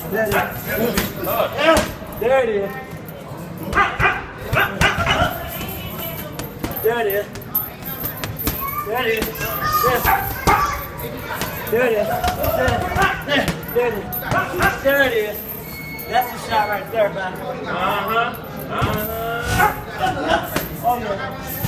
There it is. There it is. There it is. There it is. There it is. There it is. There it is. That's the shot right there, man. Oh, yeah.